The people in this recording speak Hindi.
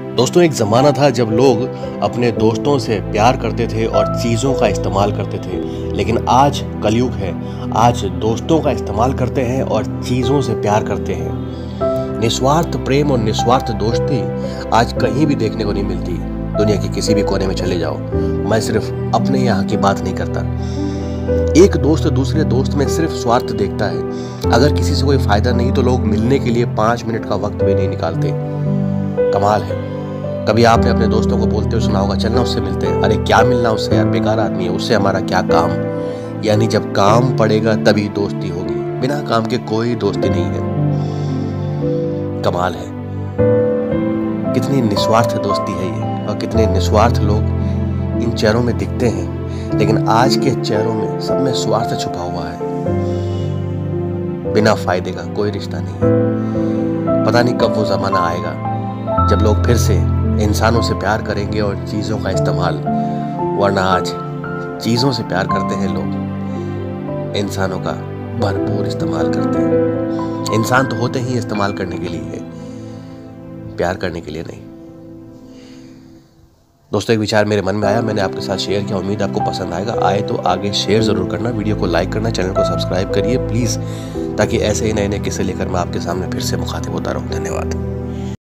दोस्तों, एक ज़माना था जब लोग अपने दोस्तों से प्यार करते थे और चीज़ों का इस्तेमाल करते थे, लेकिन आज कलयुग है। आज दोस्तों का इस्तेमाल करते हैं और चीज़ों से प्यार करते हैं। निस्वार्थ प्रेम और निस्वार्थ दोस्ती आज कहीं भी देखने को नहीं मिलती। दुनिया के किसी भी कोने में चले जाओ, मैं सिर्फ अपने यहाँ की बात नहीं करता। एक दोस्त दूसरे दोस्त में सिर्फ स्वार्थ देखता है। अगर किसी से कोई फायदा नहीं तो लोग मिलने के लिए 5 मिनट का वक्त भी नहीं निकालते। कमाल है। कभी आपने अपने दोस्तों को बोलते हुए सुना होगा, चलना उससे मिलते हैं। अरे क्या मिलना उससे यार, बेकार आदमी है, उससे हमारा क्या काम। यानी जब काम पड़ेगा तभी दोस्ती होगी, बिना काम के कोई दोस्ती नहीं है। कमाल है, कितनी निस्वार्थ दोस्ती है ये, और कितने निस्वार्थ लोग इन चेहरों में दिखते हैं। लेकिन आज के चेहरों में सब में स्वार्थ छुपा हुआ है। बिना फायदे का कोई रिश्ता नहीं है। पता नहीं कब वो जमाना आएगा जब लोग फिर से इंसानों से प्यार करेंगे और चीज़ों का इस्तेमाल। वरना आज चीज़ों से प्यार करते हैं लोग, इंसानों का भरपूर इस्तेमाल करते हैं। इंसान तो होते ही इस्तेमाल करने के लिए है, प्यार करने के लिए नहीं। दोस्तों, एक विचार मेरे मन में आया, मैंने आपके साथ शेयर किया। उम्मीद आपको पसंद आएगा। आए तो आगे शेयर ज़रूर करना, वीडियो को लाइक करना, चैनल को सब्सक्राइब करिए प्लीज़, ताकि ऐसे ही नए नए किस्से लेकर मैं आपके सामने फिर से मुखातिब होता रहूँ। धन्यवाद।